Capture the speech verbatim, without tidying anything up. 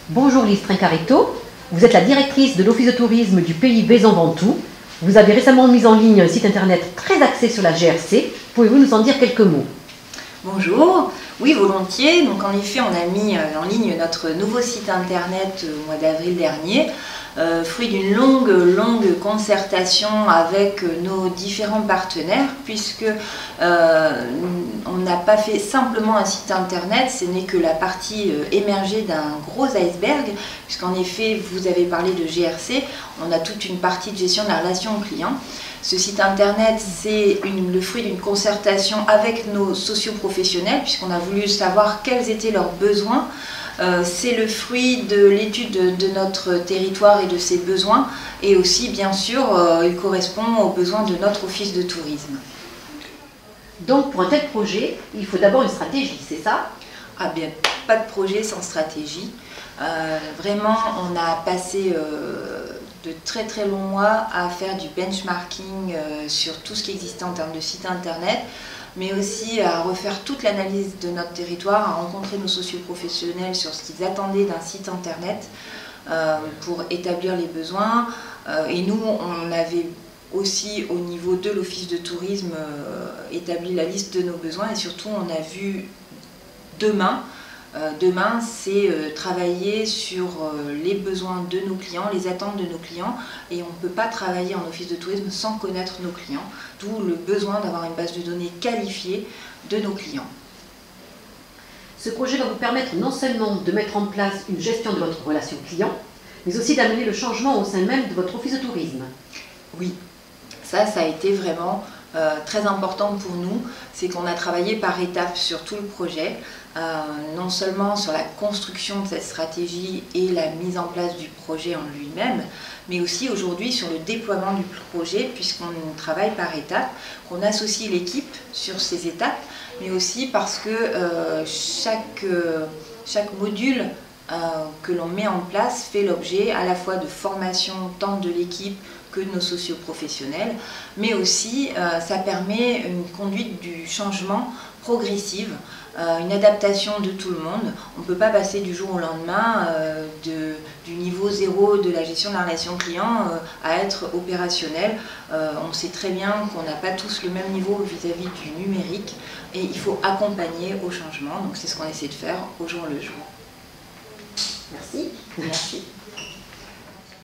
Bonjour Lise Trincaretto, vous êtes la directrice de l'Office de tourisme du pays Vaison-Ventoux. Vous avez récemment mis en ligne un site internet très axé sur la G R C. Pouvez-vous nous en dire quelques mots? Bonjour, oui volontiers. Donc en effet on a mis en ligne notre nouveau site internet au mois d'avril dernier, euh, fruit d'une longue longue concertation avec nos différents partenaires, puisque euh, on n'a pas fait simplement un site internet, ce n'est que la partie euh, émergée d'un gros iceberg, puisqu'en effet vous avez parlé de G R C, on a toute une partie de gestion de la relation client. Ce site internet, c'est le fruit d'une concertation avec nos socioprofessionnels, puisqu'on a voulu savoir quels étaient leurs besoins. Euh, c'est le fruit de l'étude de, de notre territoire et de ses besoins, et aussi, bien sûr, euh, il correspond aux besoins de notre office de tourisme. Donc, pour un tel projet, il faut d'abord une stratégie, c'est ça? Ah bien, pas de projet sans stratégie. Euh, vraiment, on a passé euh, de très très longs mois à faire du benchmarking euh, sur tout ce qui existait en termes de site internet, mais aussi à refaire toute l'analyse de notre territoire, à rencontrer nos socioprofessionnels sur ce qu'ils attendaient d'un site internet euh, pour établir les besoins. Euh, et nous, on avait aussi au niveau de l'office de tourisme euh, établi la liste de nos besoins, et surtout on a vu demain Euh, demain, c'est euh, travailler sur euh, les besoins de nos clients, les attentes de nos clients, et on ne peut pas travailler en office de tourisme sans connaître nos clients, d'où le besoin d'avoir une base de données qualifiée de nos clients. Ce projet va vous permettre non seulement de mettre en place une gestion de votre relation client, mais aussi d'amener le changement au sein même de votre office de tourisme. Oui, ça, ça a été vraiment euh, très important pour nous, c'est qu'on a travaillé par étapes sur tout le projet. Euh, non seulement sur la construction de cette stratégie et la mise en place du projet en lui-même, mais aussi aujourd'hui sur le déploiement du projet, puisqu'on travaille par étapes, qu'on associe l'équipe sur ces étapes, mais aussi parce que euh, chaque, euh, chaque module euh, que l'on met en place fait l'objet à la fois de formation tant de l'équipe que de nos socioprofessionnels, mais aussi euh, ça permet une conduite du changement progressive, euh, une adaptation de tout le monde. On ne peut pas passer du jour au lendemain euh, de, du niveau zéro de la gestion de la relation client euh, à être opérationnel. Euh, on sait très bien qu'on n'a pas tous le même niveau vis-à-vis du numérique, et il faut accompagner au changement. Donc c'est ce qu'on essaie de faire au jour le jour. Merci. Merci.